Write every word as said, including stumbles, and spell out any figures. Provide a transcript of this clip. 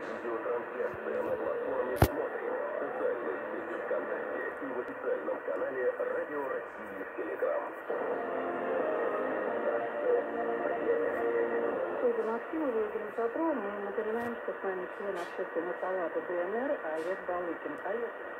Видеотрансляция на платформе «Смотрим», социальной сети ВКонтакте и в официальном канале Радио России в Телеграм. Создан активную Гринсотру. Мы напоминаем, что с нами член общественной палаты ДНР Олег Балыкин. Олег.